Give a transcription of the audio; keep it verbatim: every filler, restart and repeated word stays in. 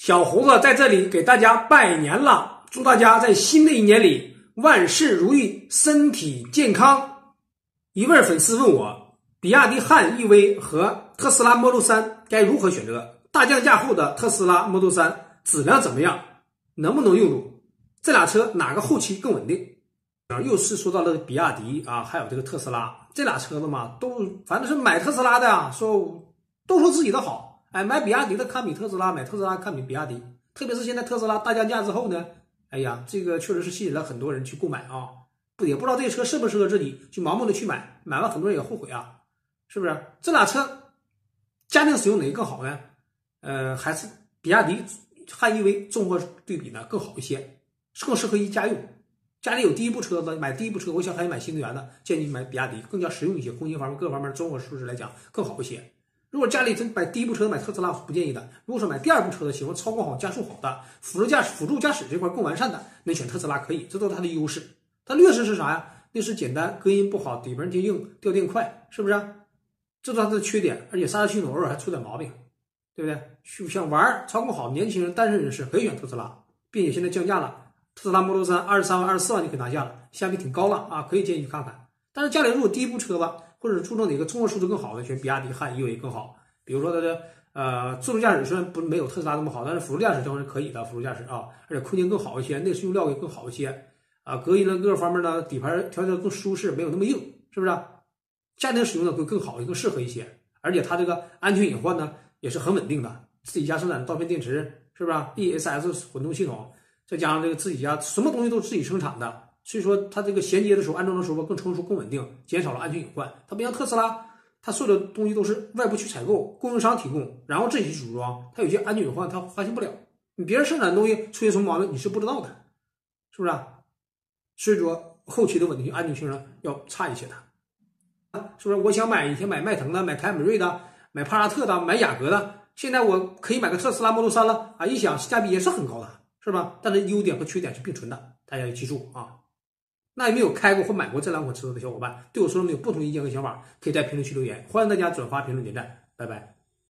小胡子在这里给大家拜年了，祝大家在新的一年里万事如意，身体健康。一位粉丝问我，比亚迪汉 E V 和特斯拉 Model 三该如何选择？大降价后的特斯拉 Model 三质量怎么样？能不能用住？这俩车哪个后期更稳定？啊，又是说到了比亚迪啊，还有这个特斯拉，这俩车子嘛，都反正是买特斯拉的啊，说都说自己的好。哎，买比亚迪的堪比特斯拉，买特斯拉堪比比亚迪。特别是现在特斯拉大降价之后呢，哎呀，这个确实是吸引了很多人去购买啊。不也不知道这车适不适合自己，就盲目的去买，买完很多人也后悔啊，是不是？这俩车家庭使用哪个更好呢？呃，还是比亚迪汉 E V 综合对比呢更好一些，更适合于家用。家里有第一部车子，买第一部车，我想还买新能源的，建议买比亚迪，更加实用一些，空间方面各方面综合素质来讲更好一些。如果家里真买第一部车买特斯拉不建议的，如果说买第二部车的，喜欢操控好、加速好的，辅助驾驶、辅助驾驶这块更完善的，那选特斯拉可以，这都是它的优势。它劣势是啥呀？劣势简单，隔音不好，底盘坚硬，掉电快，是不是？这是它的缺点，而且刹车系统偶尔还出点毛病，对不对？想玩操控好，年轻人、单身人士可以选特斯拉，并且现在降价了，特斯拉 Model 三二十三万、二十四万就可以拿下了，性价比挺高了啊，可以建议去看看。但是家里如果第一部车子，或者是注重哪个综合素质更好的，选比亚迪汉 E V 更好。比如说它的呃自动驾驶虽然不没有特斯拉那么好，但是辅助驾驶这块是可以的，辅助驾驶啊，而且空间更好一些，内饰用料也更好一些啊，隔音的各个方面呢，底盘调节更舒适，没有那么硬，是不是？家庭使用的会更好，更适合一些，而且它这个安全隐患呢也是很稳定的，自己家生产的刀片电池，是不是 ？E S S 混动系统，再加上这个自己家什么东西都是自己生产的。所以说，它这个衔接的时候、安装的时候更成熟、更稳定，减少了安全隐患。它不像特斯拉，它所有的东西都是外部去采购，供应商提供，然后自己去组装。它有些安全隐患，它发现不了。你别人生产的东西出现什么毛病，你是不知道的，是不是？所以说，后期的稳定性、安全性呢要差一些的，是不是？我想买以前买迈腾的、买凯美瑞的、买帕萨特的、买雅阁的，现在我可以买个特斯拉 Model 三了啊！一想性价比也是很高的，是吧？但是优点和缺点是并存的，大家要记住啊。那也没有开过或买过这两款车的小伙伴，对我说的没有不同意见和想法，可以在评论区留言。欢迎大家转发、评论、点赞，拜拜。